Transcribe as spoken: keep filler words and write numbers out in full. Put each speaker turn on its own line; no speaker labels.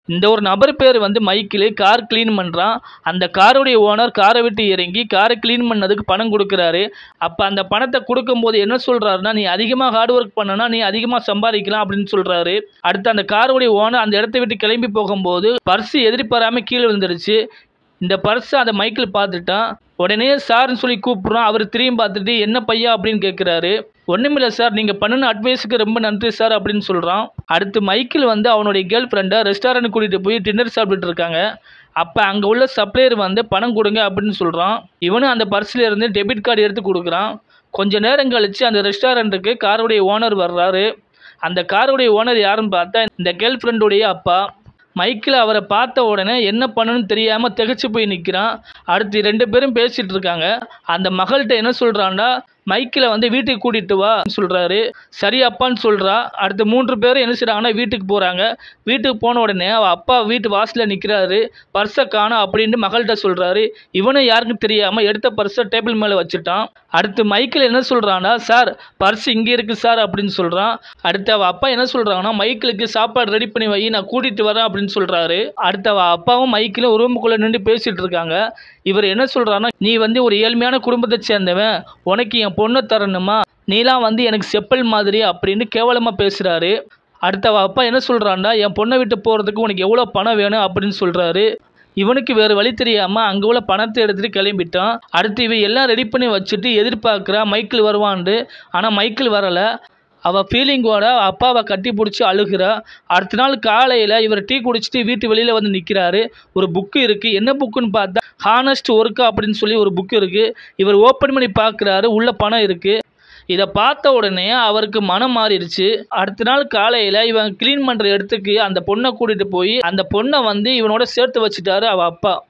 இந்த ஒரு நபர் பேர் வந்து மைக்கிள். கார் க்ளீன் பண்ணுறான். அந்த காருடைய ஓனர் காரை விட்டு இறங்கி காரை க்ளீன் பண்ணதுக்கு பணம் கொடுக்குறாரு. அப்போ அந்த பணத்தை கொடுக்கும்போது என்ன சொல்கிறாருன்னா, நீ அதிகமாக ஹார்ட் ஒர்க் பண்ணனா நீ அதிகமாக சம்பாதிக்கலாம் அப்படின்னு சொல்கிறாரு. அடுத்து அந்த காருடைய ஓனர் அந்த இடத்த விட்டு கிளம்பி போகும்போது பர்ஸு எதிர்பாராமல் கீழே விழுந்துருச்சு. இந்த பர்ஸை அந்த மைக்கிள் பார்த்துட்டான். உடனே சார்ன்னு சொல்லி கூப்பிட்றான். அவர் திரும்பி பார்த்துட்டு என்ன பையா அப்படின்னு கேட்குறாரு. ஒன்றுமில்லை சார், நீங்கள் பண்ணின அட்வைஸுக்கு ரொம்ப நன்றி சார் அப்படின்னு சொல்கிறான். அடுத்து மைக்கிள் வந்து அவனுடைய கேர்ள் ஃப்ரெண்டை ரெஸ்டாரண்ட் கூட்டிகிட்டு போய் டின்னர் சாப்பிட்டுட்டு இருக்காங்க. அப்போ அங்கே உள்ள சப்ளையர் வந்து பணம் கொடுங்க அப்படின்னு சொல்கிறான். இவனும் அந்த பர்ஸில் இருந்து டெபிட் கார்டு எடுத்து கொடுக்குறான். கொஞ்சம் நேரம் கழித்து அந்த ரெஸ்டாரண்ட்டுக்கு காருடைய ஓனர் வர்றாரு. அந்த காருடைய ஓனர் யாருன்னு பார்த்தா இந்த கேர்ள் ஃப்ரெண்டுடைய அப்பா. மைக்கிள் அவரை பார்த்த உடனே என்ன பண்ணணும்னு தெரியாமல் திகைச்சு போய் நிற்கிறான். அடுத்து ரெண்டு பேரும் பேசிகிட்டு இருக்காங்க. அந்த மகள்கிட்ட என்ன சொல்கிறான்னா, மைக்கிளை வந்து வீட்டுக்கு கூட்டிகிட்டு வா சொல்கிறாரு. சரி அப்பான்னு சொல்கிறா. அடுத்து மூன்று பேரும் என்ன செய்கிறாங்கன்னா வீட்டுக்கு போகிறாங்க. வீட்டுக்கு போன உடனே அவள் அப்பா வீட்டு வாசலில் நிற்கிறாரு. பர்ஸை காணோம் அப்படின்னு மகள்கிட்ட சொல்கிறாரு. இவனும் யாருக்கும் தெரியாமல் எடுத்த பர்ஸை டேபிள் மேலே வச்சுட்டான். அடுத்து மைக்கிள் என்ன சொல்கிறான்னா, சார் பர்ஸ் இங்கே இருக்குது சார் அப்படின்னு சொல்கிறான். அடுத்து அவள் அப்பா என்ன சொல்கிறாங்கன்னா, மைக்கிளுக்கு சாப்பாடு ரெடி பண்ணி வை, நான் கூட்டிகிட்டு வரேன் அப்படின்னு சொல்கிறாரு. அடுத்து அவள் அப்பாவும் மைக்கிளும் ரூமுக்குள்ளே நின்று பேசிகிட்டு இருக்காங்க. இவர் என்ன சொல்கிறான்னா, நீ வந்து ஒரு ஏழ்மையான குடும்பத்தை சேர்ந்தவன், உனக்கு என் பொண்ணை தரணுமா, நீலாம் வந்து எனக்கு செப்பல் மாதிரி அப்படின்னு கேவலமாக பேசுகிறாரு. அடுத்த அவள் அப்பா என்ன சொல்கிறான்னா, என் பொண்ணை விட்டு போகிறதுக்கு உனக்கு எவ்வளோ பணம் வேணும் அப்படின்னு சொல்கிறாரு. இவனுக்கு வேறு வழி தெரியாமல் அங்கே உள்ள பணத்தை எடுத்துகிட்டு கிளம்பிட்டான். அடுத்து இவன் எல்லாம் ரெடி பண்ணி வச்சுட்டு எதிர்பார்க்குறா மைக்கிள் வருவான்ட்டு. ஆனால் மைக்கிள் வரலை. அவள் ஃபீலிங்கோட அப்பாவை கட்டி பிடிச்சி அழுகிறா. அடுத்த நாள் காலையில் இவர் டீ குடிச்சிட்டு வீட்டு வெளியில் வந்து நிற்கிறாரு. ஒரு புக்கு இருக்குது. என்ன புக்குன்னு பார்த்தா ஹானஸ்ட் ஒர்க்கா அப்படின்னு சொல்லி ஒரு புக்கு இருக்குது. இவர் ஓப்பன் பண்ணி பார்க்குறாரு. உள்ள பணம் இருக்குது. இதை பார்த்த உடனே அவருக்கு மனம் மாறிடுச்சு. அடுத்த நாள் காலையில் இவன் க்ளீன் பண்ணுற இடத்துக்கு அந்த பொண்ணை கூட்டிகிட்டு போய் அந்த பொண்ணை வந்து இவனோட சேர்த்து வச்சுட்டாரு அவள் அப்பா.